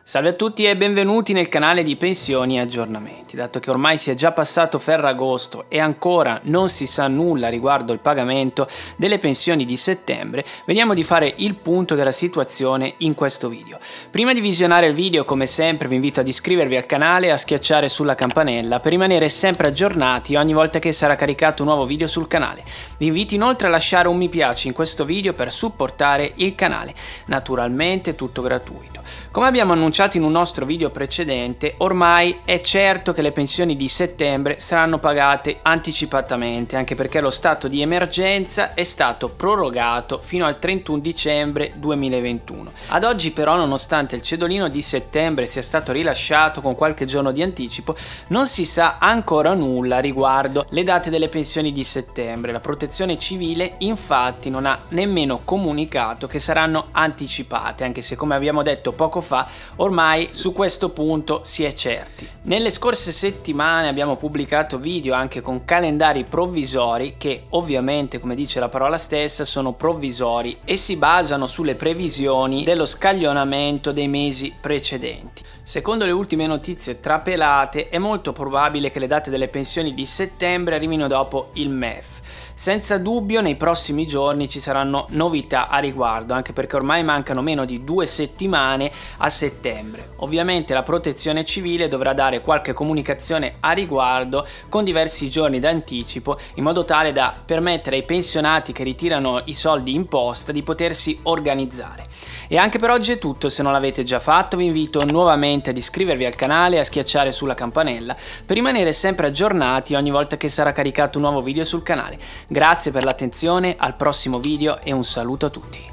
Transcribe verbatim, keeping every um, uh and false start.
Salve a tutti e benvenuti nel canale di Pensioni e Aggiornamenti. Dato che ormai si è già passato Ferragosto e ancora non si sa nulla riguardo il pagamento delle pensioni di settembre, vediamo di fare il punto della situazione in questo video. Prima di visionare il video, come sempre, vi invito ad iscrivervi al canale e a schiacciare sulla campanella per rimanere sempre aggiornati ogni volta che sarà caricato un nuovo video sul canale. Vi invito inoltre a lasciare un mi piace in questo video per supportare il canale, naturalmente tutto gratuito. Come abbiamo annunciato in un nostro video precedente, ormai è certo che le pensioni di settembre saranno pagate anticipatamente, anche perché lo stato di emergenza è stato prorogato fino al trentuno dicembre duemilaventuno. Ad oggi però, nonostante il cedolino di settembre sia stato rilasciato con qualche giorno di anticipo, non si sa ancora nulla riguardo le date delle pensioni di settembre. La Protezione Civile infatti non ha nemmeno comunicato che saranno anticipate, anche se, come abbiamo detto poco fa, ormai su questo punto si è certi. Nelle scorse settimane abbiamo pubblicato video anche con calendari provvisori che ovviamente, come dice la parola stessa, sono provvisori e si basano sulle previsioni dello scaglionamento dei mesi precedenti. Secondo le ultime notizie trapelate è molto probabile che le date delle pensioni di settembre arrivino dopo il M E F. Senza dubbio nei prossimi giorni ci saranno novità a riguardo, anche perché ormai mancano meno di due settimane a settembre. Ovviamente la Protezione Civile dovrà dare qualche comunicazione a riguardo con diversi giorni d'anticipo, in modo tale da permettere ai pensionati che ritirano i soldi in posta di potersi organizzare. E anche per oggi è tutto. Se non l'avete già fatto, vi invito nuovamente ad iscrivervi al canale e a schiacciare sulla campanella per rimanere sempre aggiornati ogni volta che sarà caricato un nuovo video sul canale. Grazie per l'attenzione, al prossimo video e un saluto a tutti.